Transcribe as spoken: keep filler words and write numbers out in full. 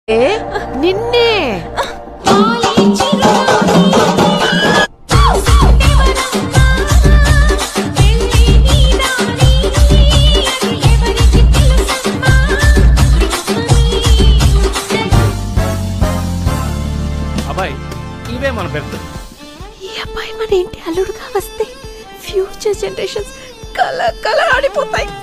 నిన్నే అబ్బాయి ఇవే మన బెర్త్. ఈ అబ్బాయి మన ఇంటి అల్లుడుగా వస్తే ఫ్యూచర్ జనరేషన్స్ కల కల ఆడిపోతాయి.